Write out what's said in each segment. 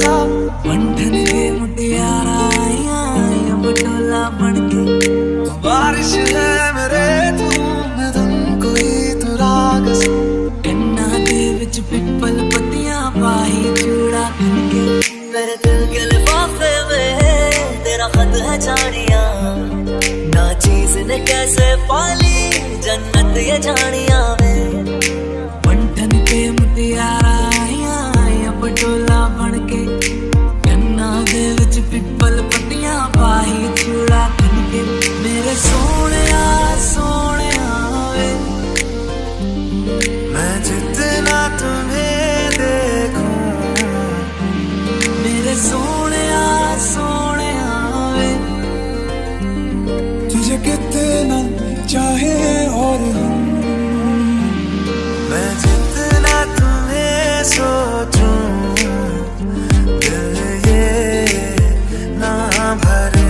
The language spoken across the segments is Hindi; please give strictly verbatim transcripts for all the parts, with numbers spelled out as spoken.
बंधन के मुटियारा आइया आइया बटोला बनके। बारिश है मेरे धूम धुम कोई तू राग कन्ना दे विच पिपल पत्तियां पाई चूड़ा बनके। मेरे दिल के लिफाफे में तेरा खत है जानिया, ना चीज ने कैसे पाली जन्नत ये जानिया में। बंधन के मुटियारा आइया आइया बटोला बनके, कन्ना दे विच पिपल पत्तियां पाई चूड़ा बनके। मेरे सोनिया सोनिया वे मैं जितना तुम्हें देखूं, मेरे सोनिया सोनिया वे तुझे कितना चाहे और हम, मैं जितना तुम्हें सोचूं दिल ये ना भरे।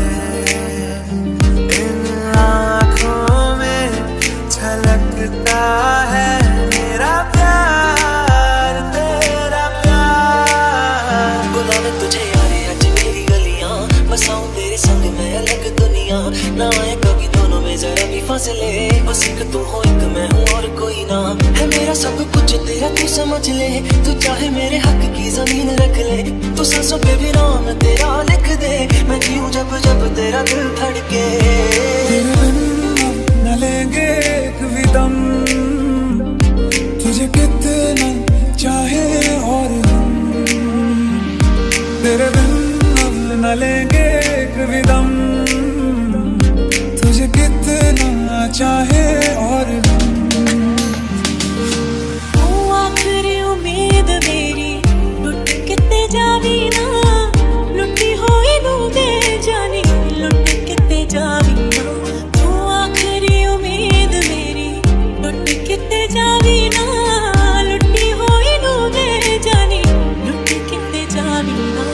इन आँखों में झलकता है मेरा प्यार तेरा प्यार। बुलावे तुझे यारे आज मेरी गलियां, बसाऊं तेरे संग मैं अलग दुनिया। ना आए कभी दोनों में जरा भी फासले, बस एक तू हो एक मैं हूँ और कोई ना है। मेरा सब कुछ तेरा तू समझ ले, तू चाहे मेरे हक की जमीन रख ले। तू सांसों पे भी नाम तेरा लिख दे, मैं जीऊं जब जब तेरा दिल धड़के। तेरे बिन न लेंगे एक भी दम, तुझे कितना चाहे और हम। तेरे बिन न लेंगे एक भी दम, तुझे कितना चाहे और हम। तू आखिरी उम्मीद मेरी लुट किते जावी ना, लुटी होई नू दे जानी लुट किते जावी ना। तू आखिरी उम्मीद मेरी लुट किते जावी ना, लुटी होई नू दे जानी लुट किते जावी ना।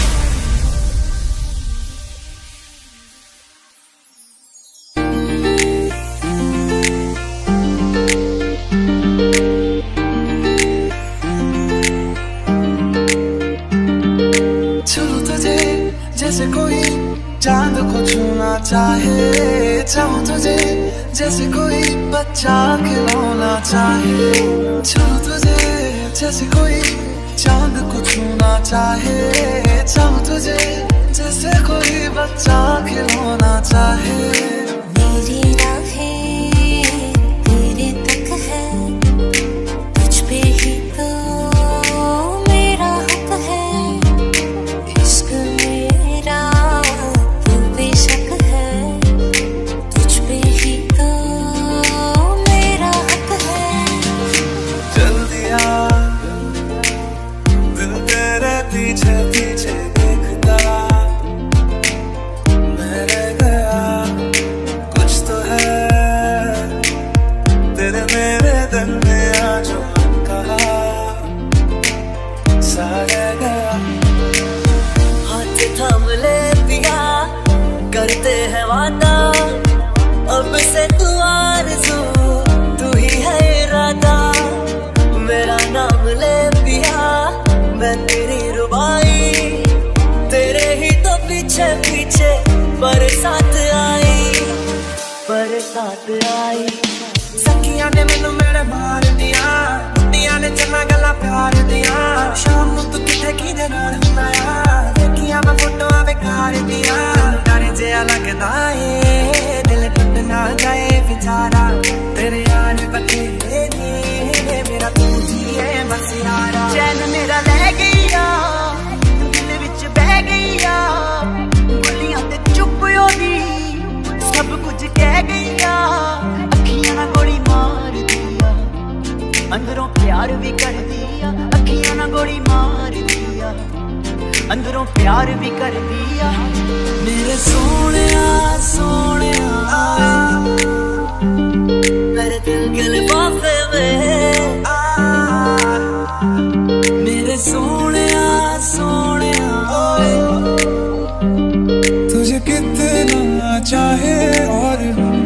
जैसे कोई चांद को छूना चाहे, चाहूं तुझे जैसे कोई बच्चा खिलौना चाहे। छूं तुझे जैसे कोई चांद को छूना चाहे, चाहूं तुझे जैसे कोई बच्चा खिलौना चाहे। मेरी राहें तेरे तक है, तुझ पे ही तो मेरा हक है। इश्क मेरा तू बेशक है, तुझ पे ही तो मेरा हक है। चल दिया दिल तेरे पीछे पीछे देखता, मैं रह गया कुछ तो है तेरे मेरे दिल में आज जो कहा सा रह गया। हाथ थाम ले पिया करते हैं वादा, अब से तू आरज़ू तू ही है इरादा। मेरा नाम ले पिया मैं तेरी रुबाई, तेरे ही तो पीछे पीछे बरसात आई बरसात आई। सखियां ने मैनू मेरे मार दिया, बुढ़िया ने चना गला प्यार दिया। शाम नू तू किथे किदे नाल हुंदा यार, देखिया मैं फोटोआं बेकार दिया। डर जिहा लगदा ए दिल टुट ना जाए बेचारा, तेरे यार बथेरे ने मेरा तू ही है बस यारा। चैन मेरा लै गईया दिल विच बह गईया, बोलियां ते चुप होदी सब कुछ कह गईया। अखियां ना गोली मार दिया, अंदरों प्यार भी कर दिया। अखियां ना गोली मार दिया, अंदरों प्यार भी कर दिया। मेरे सोनिया सोनिया मेरे दिल के लिफाफे में, मेरे सोनिया सोनिया तुझे कितना चाहे और हम।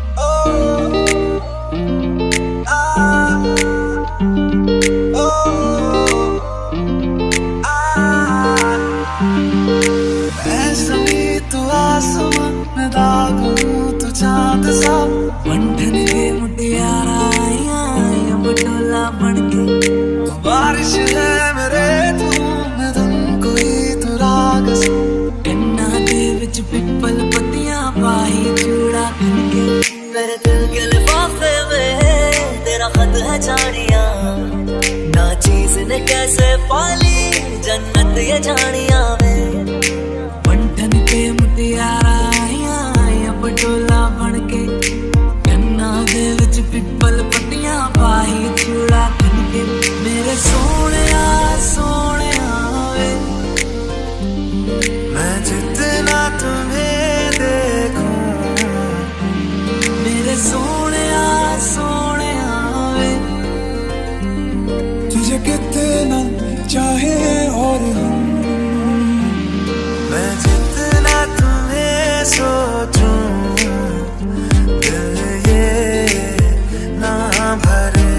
Oh पहचानिया, ना चीज ने कैसे पाली जन्नत ये जानिया वे। पंठन पे मुटियारा आया पटोला बनके, कन्ना दे विच पिपल पट्टियां पाई चूड़ा बनके। मेरे सोनिया सोनिया वे, मैं जितना तुम्हें देखूं, मेरे सोनिया सोनिया वे। तुझे कितना चाहे और हम, मैं जितना तुम्हें सोचूं, दिल ये ना भरे।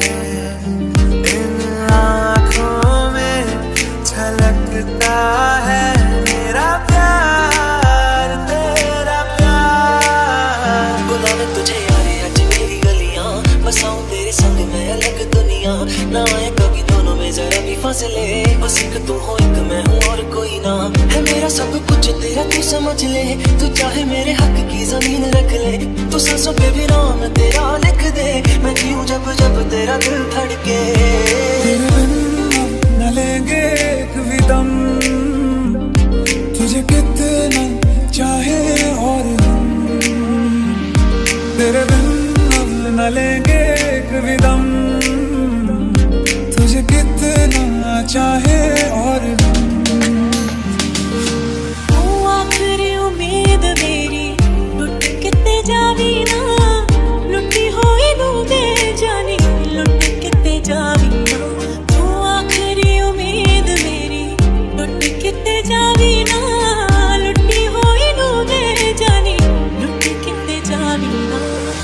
इन आँखों में झलकता है मेरा प्यार, तेरा प्यार। बुलावे तुझे यारे आज मेरी गलियां, बसाऊं तेरे संग मैं अलग दुनिया। ना आए कभी दोनों में जरा भी फासले, बस एक तू हो एक मैं हूँ और कोई ना। है मेरा सब कुछ तेरा तू समझ ले, तू चाहे मेरे हक की जमीन रख ले। तू सांसों पे भी नाम तेरा लिख दे, मैं जीऊं जब जब तेरा दिल धड़के। तेरे बिन अब न लेंगे एक भी दम, तुझे कितना चाहे और हम, तेरे बिन अब न लेंगे एक भी दम, तुझे कितना चाहे और हम। तू आखिरी उम्मीद मेरी, लुट किते जावी ना, लुटी होई नू दे जानी, लुट किते जावी ना। तू आखिरी उम्मीद मेरी, लुट किते जावी ना, लुटी होई नू दे जानी, लुट किते जावी ना।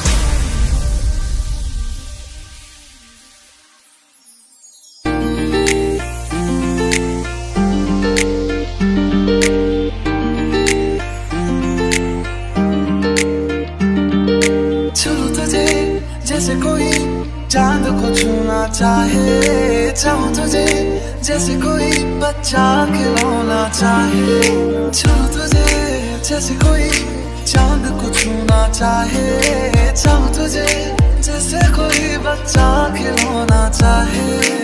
जैसे कोई चांद को छूना चाहे, चाहूं तुझे जैसे कोई बच्चा खिलौना चाहे। छूं तुझे जैसे कोई चांद को छूना चाहे, चाहूं तुझे जैसे कोई बच्चा खिलौना चाहे।